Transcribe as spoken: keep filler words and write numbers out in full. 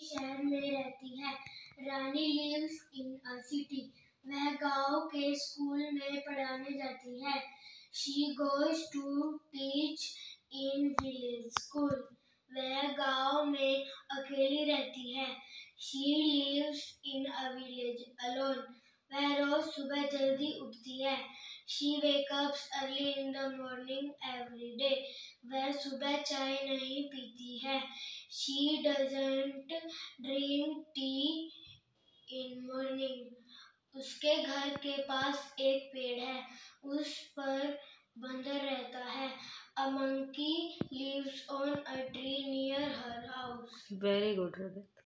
शहर में रहती है। Rani lives in a city. वह गांव के स्कूल में पढ़ाने जाती है। She goes to teach in village school. वह गांव में अकेली रहती है। She lives in a village alone. वह रोज सुबह जल्दी उठती है। She wakes up early in the morning every day. वह सुबह चाय नहीं पीती है। She doesn't drink tea in morning. उसके घर के पास एक पेड़ है, उस पर बंदर रहता है। A monkey lives on a tree near her house. Very good, Rajat.